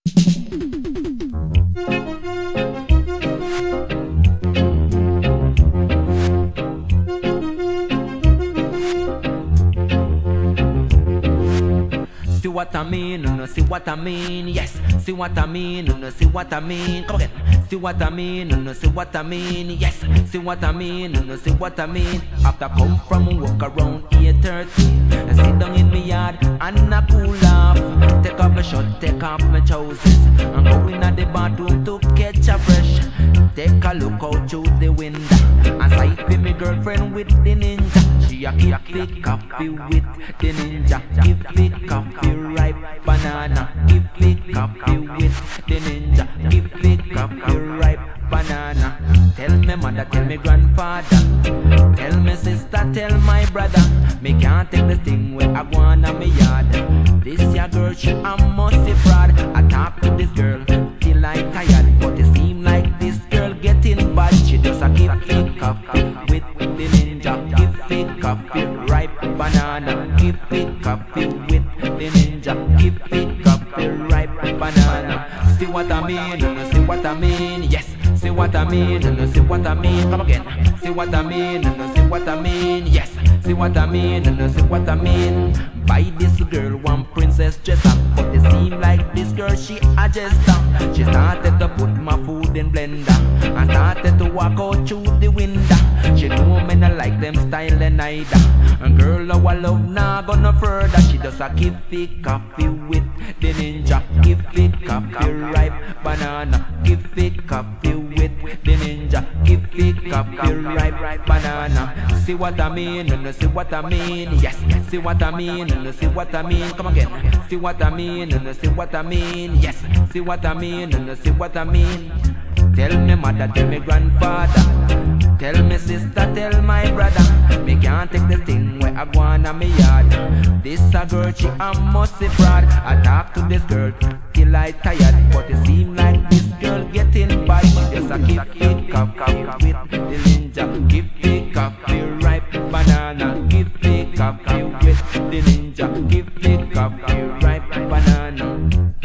See what I mean, no, see what I mean, yes. See what I mean, no, see what I mean. Come again. See what I mean, no, see what I mean, yes. See what I mean, no, see what I mean. After come from work around 8:30, I sit down in my yard and I cool off. Take off my shirt, take off my trousers, and go in at the bathroom to catch a fresh. Take a look out through the window and sight for me girlfriend with the ninja. She a keep it coffee with the ninja. Keep it coffee ripe banana. Keep it coffee with the ninja. Keep it coffee ripe banana. Tell me mother, tell me grandfather, tell me sister, tell my brother. Me can't take this thing where I go on me yard. This your girl, she a musty fraud. I talk to this girl till I tired, but it seem like this girl getting bad. She just a keep it coffee with the ninja. Keep it coffee ripe banana. Keep it coffee with the ninja. Keep it coffee ripe banana. See what I mean? See what I mean? Yes. See what I mean? See what I mean? Come again. See what I mean? See what I mean? Yes. See what I mean? See what I mean? Buy this girl one princess dress up, but it seem like this girl she a jester. She started to put my food in blender and started to walk out through the window. She know me not like them style and either. And girl, our love nah go no further. She just a keep it coffee with the ninja. Keep it coffee ripe banana. Keep it coffee with the ninja. Keep it coffee ripe banana. See what I mean? See what I mean? Yes. See what I mean? See what I mean? Come again. See what I mean? See what I mean? Yes. See what I mean? See what I mean? Tell me mother, tell me grandfather, tell me sister, tell my brother. Me can't take this thing where I go on me yard. This a girl, she a musty fraud. I talk to this girl till I tired, but it seem like this girl getting bad. She just a keep it coffee with the ninja. Keep it coffee ripe banana. Keep it coffee with the ninja. Keep it coffee ripe banana.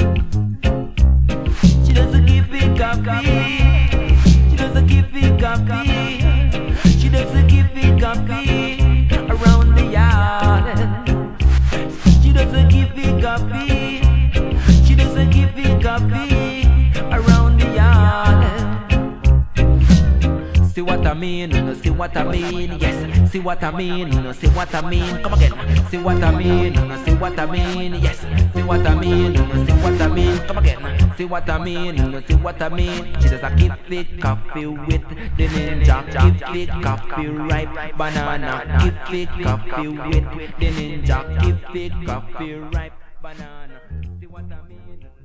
She doesn't keep it coffee. She doesn't keep it coffee. She doesn't keep it coffee around the yard. She doesn't keep it coffee. She doesn't keep it coffee around the yard. See what I mean? See what I mean? Yes. See what I mean? See what I mean? Come again. See what I mean? See what I mean? Yes. See what I mean? See what I mean? Come again. See what I mean? See what I mean? She does a keep it coffee with the ninja. Keep it coffee ripe banana. Keep it coffee with the ninja. Keep it coffee ripe banana. See what I mean?